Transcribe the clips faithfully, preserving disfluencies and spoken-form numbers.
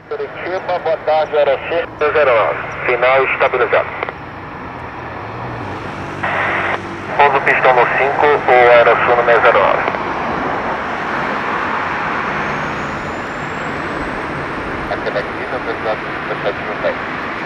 Curitiba, boa tarde, hora seis zero nove. Final estabilizado. Pouso pistão no cinco, o Aerosul no seis zero nove. Aqui daqui, no pessoal do sete mil pés.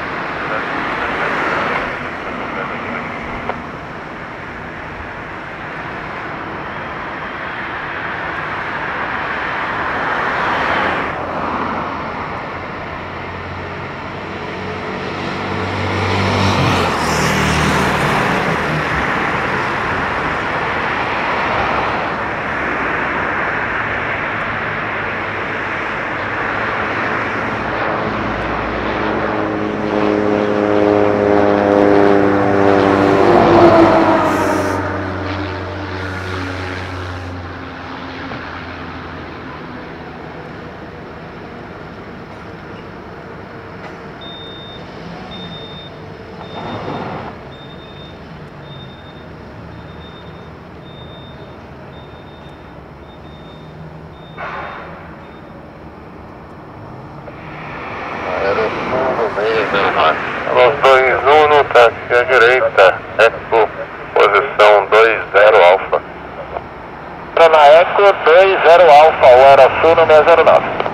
Los dois um no táxi à direita, Eco, posição dois zero Alfa. Na Eco dois zero Alfa, o Aerosul no seis zero nove.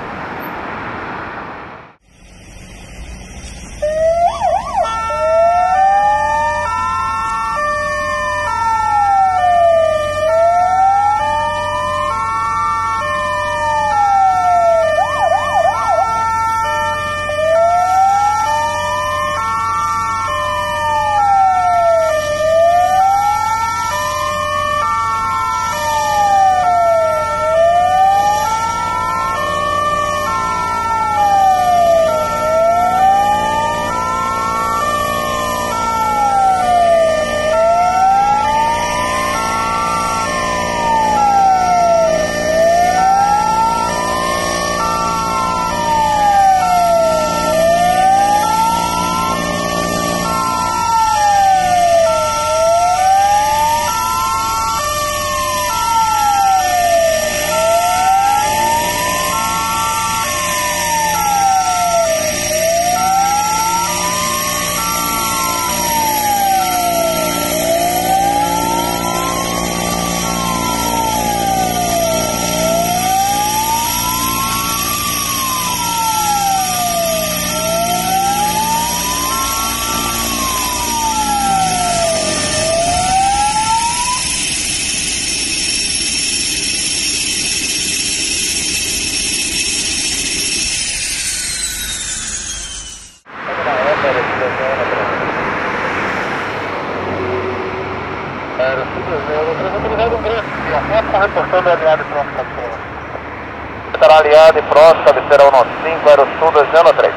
Reportando alinhado e próximo da cima. Estará alinhado e próximo, cabeceira um cinco, Aerosul dois zero três.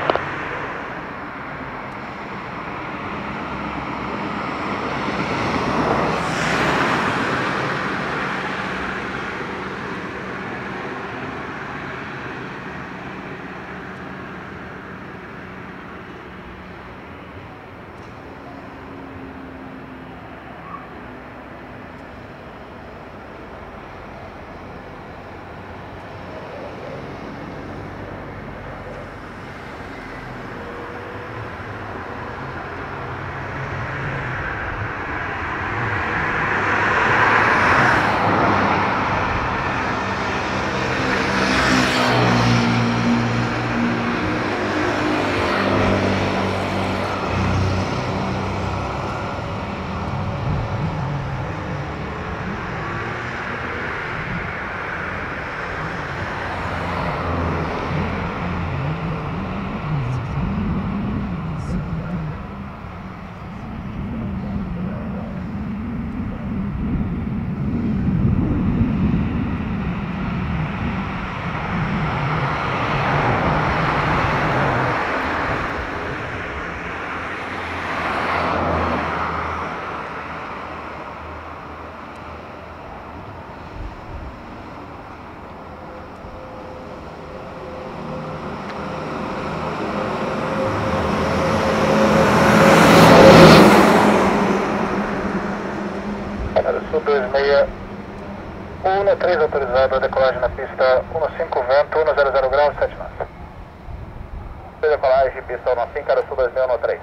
decolagem, pista um cinco, Aerosul dois mil três.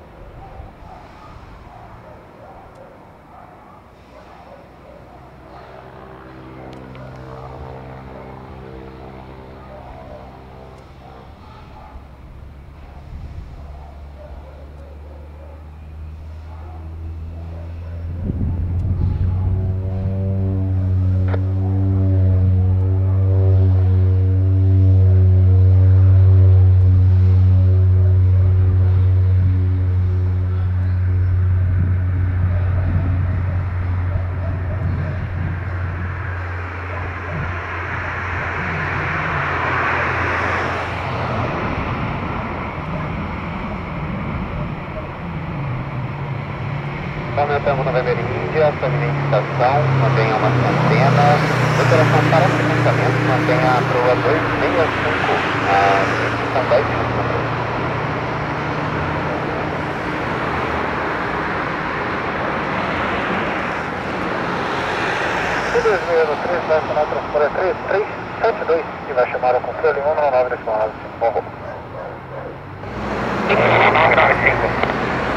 Aumentamos November Índia, prominente estação, mantenha uma antena, operação para financiamento, mantenha a proa dois seis cinco, a são dez minutos. dois mil três, vai acionar o transporte três três sete dois, que vai chamar o controle um nove nove nove cinco. um nove nove cinco.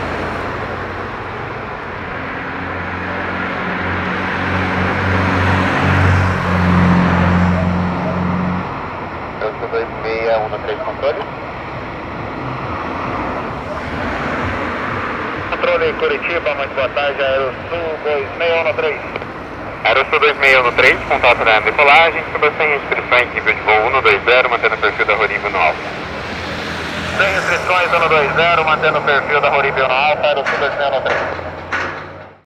dois seis um três controle. Controle Curitiba, muito boa tarde, Aerosul dois seis um três. Aerosul dois seis um três, contato da decolagem, sobre sem restrições, nível de voo um dois zero, mantendo o perfil da Roríbio no alfa. Sem restrições, um dois zero, mantendo o perfil da Roríbio no alfa, Aerosul dois seis um três.